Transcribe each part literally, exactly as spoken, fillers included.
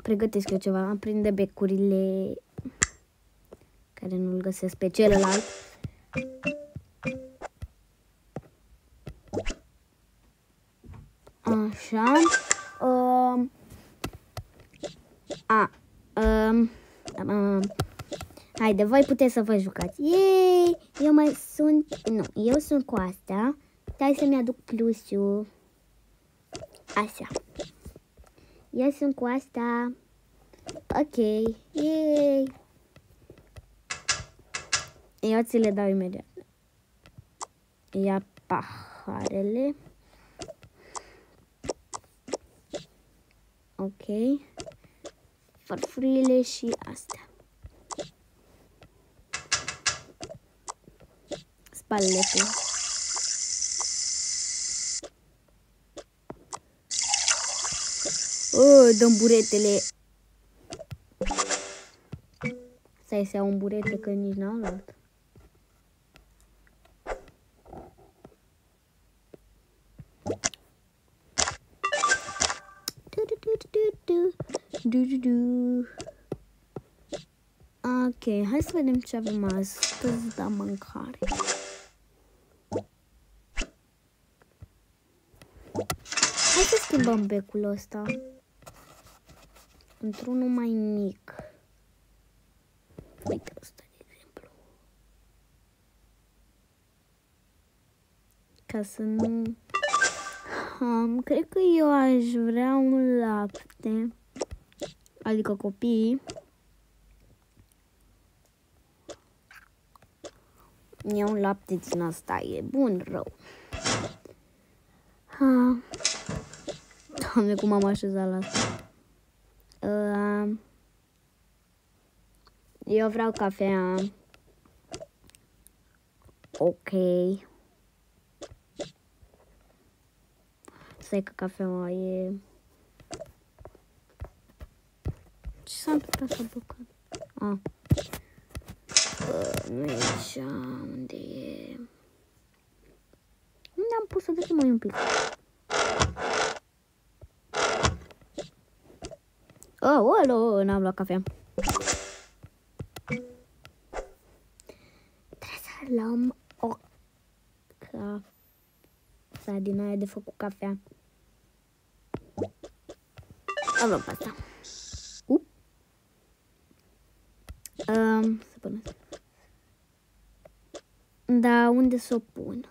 pregătesc eu ceva. Am prinde becurile care nu-l găsesc pe celălalt. Așa. Um, a, um, um, haide, voi puteți să vă jucați. Yay! Eu mai sunt... Nu, eu sunt cu asta. Stai să-mi aduc plusul. Așa. Eu sunt cu asta. Ok. Yay! Eu ți le dau imediat. Ia paharele. Ok. Farfurile și astea. Spalele tu. Oh, dăm buretele. Stai să iau un burete, că nici n-au luat. Ok, hai să vedem ce avem astăzi la mâncare. Hai să schimbăm becul ăsta într-unul mai mic. Uite ăsta, de exemplu. Ca să nu... Um, cred că eu aș vrea un lapte, adică copiii. E un lapte din asta, e bun, rău. Ha. Doamne, cum am așezat la asta. Uh, eu vreau cafea. Ok. Stai că cafeaua e... Ce s-a întâmplat, s-a blocat? Ah. Uh, nu e așa, unde e? Unde am pus-o? De mai un pic. Oh, alo, n-am luat cafea. Trebuie să luăm o cafea din aia de făcut cafea. Am luat asta. Uh. Um, să punem. Da, unde să o pun?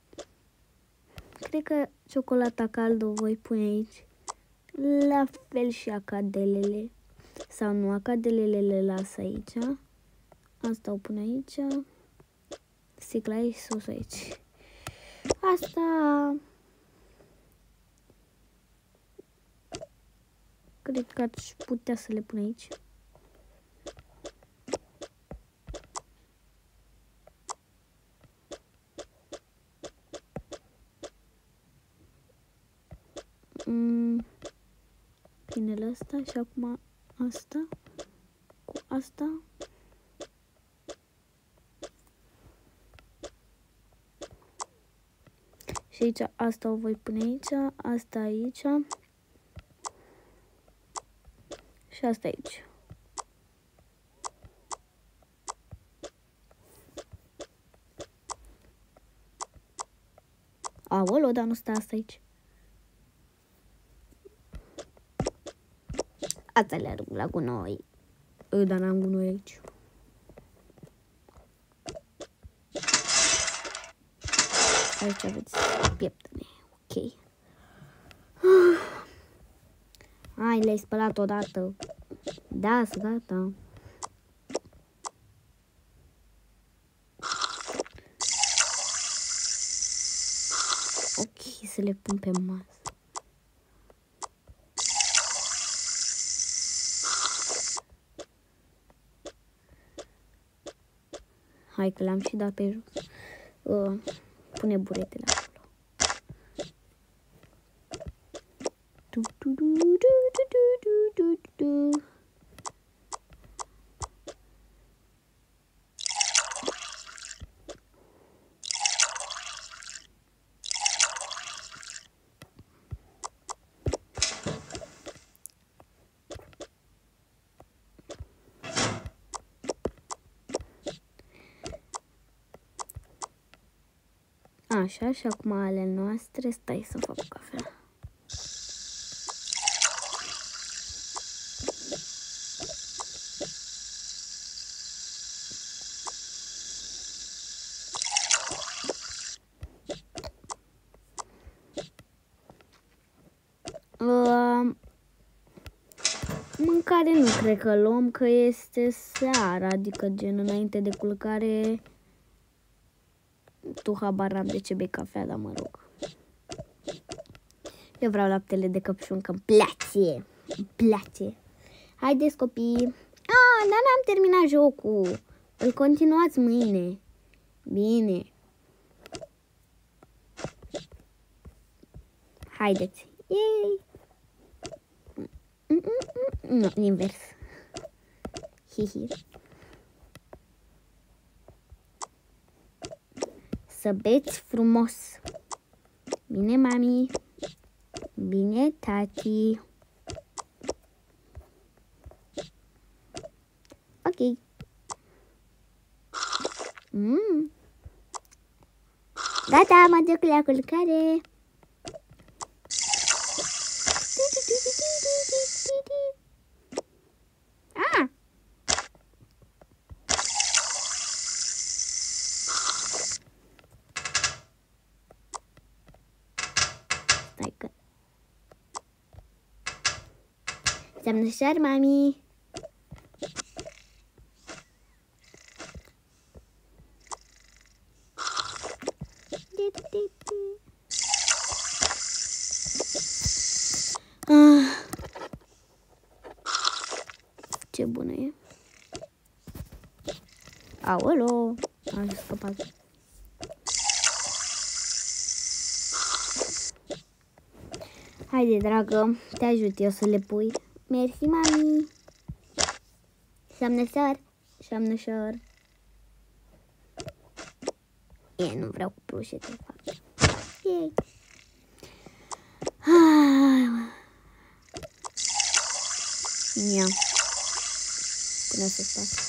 Cred că ciocolata caldă o voi pune aici. La fel și acadelele. Sau nu, acadelele le las aici. Asta o pun aici. Sticla aici, sus aici. Asta... Cred că aș putea să le pun aici. Mm. Pinele ăsta și acum asta cu asta. Și aici asta o voi pune aici, asta aici și asta aici. Aolo, dar nu stă asta aici. Asta le arunc la gunoi. Dar n-am gunoi aici. Aici aveți pieptene. Ok. Hai, le-ai spălat odată. Da, să gata. Ok, să le pun pe masă. Hai că le-am și dat pe jos. Uh, pune buretele acolo. Du, du, du, du, du, du, du, du. Așa, și acum ale noastre. Stai să fac cafea. Uh, mâncare nu cred că luăm, că este seara, adică gen înainte de culcare. Tu habar am de ce bei cafea, dar mă rog. Eu vreau laptele de căpșun, că îmi place. Îmi place. Haideți, copii. Ah, dar n-am terminat jocul. Îl continuați mâine. Bine. Haideți. Yay. Nu, invers. Hihi. Să beți frumos. Bine, mami. Bine, tati. Ok. Mm. Gata, mă duc la culcare. Ah. Stai că... Semnășor, mami. Ah. Ce bună e. Aolo, am scăpat. Haide, dragă, te ajut eu să le pui. Mersi, mami. Șamnășor, șamnășor. E, nu vreau cu plușe, te fac. Yay. Ah. Ia. Până să fac.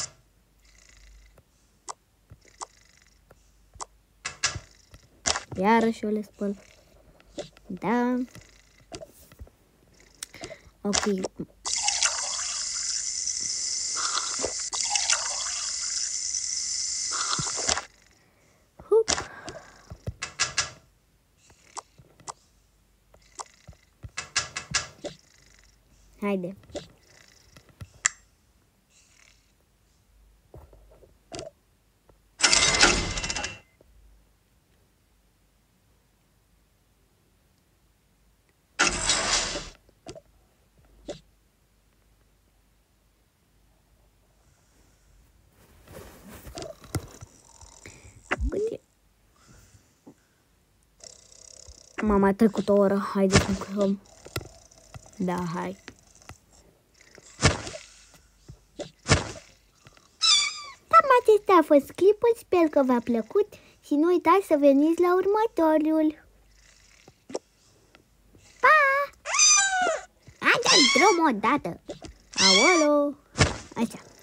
Iarăși eu le spăl. Da. Ok. Hup. Haide. Mama, a trecut o oră. Haide să mâncăm. Da, hai. Cam acesta a fost clipul. Sper că v-a plăcut și nu uitați să veniți la următorul. Pa! Hai, dai drum o dată. Aolo! Așa.